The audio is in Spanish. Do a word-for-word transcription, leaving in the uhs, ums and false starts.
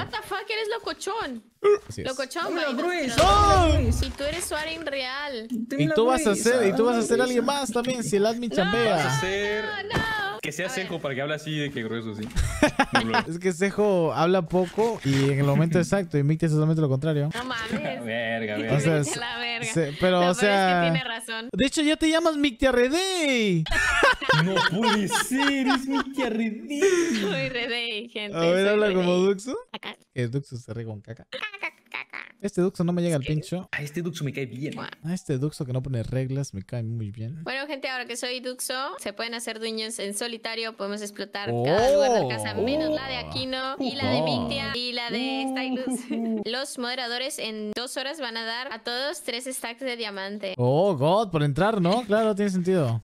What the fuck, eres locochón. Así es. Locochón, Dame la vaina. gruesa, No. dame la gruesa. Y tú eres Suaren real. Dame Y la tú vas a gruesa, ser, y tú vas a dame ser la alguien gruesa. más también si el admin No. chambea. Vas a ser... No, no. Que sea A ver. Sejo para que hable así de que grueso, sí. Es que Sejo habla poco y en el momento exacto, y Micti es totalmente lo contrario. No mames. Verga, O verga. sea, Vete a la verga. se- pero, Lo o peor sea... es que tiene razón. De hecho, ya te llamas Micti Arredey. No puede ser, es mi tía Redí. Soy redey, gente. A ver, soy habla redey. como Duxo. Acá. Que Duxo se ríe con caca. Este Duxo no me llega al pincho. A este Duxo me cae bien. A este Duxo que no pone reglas me cae muy bien. Bueno, gente, ahora que soy Duxo, se pueden hacer dueños en solitario. Podemos explotar Oh. cada lugar de la casa, menos la de Aquino y la de Mictia y la de Stylus. Los moderadores en dos horas van a dar a todos tres stacks de diamante. Oh, God, por entrar, ¿no? Claro, tiene sentido.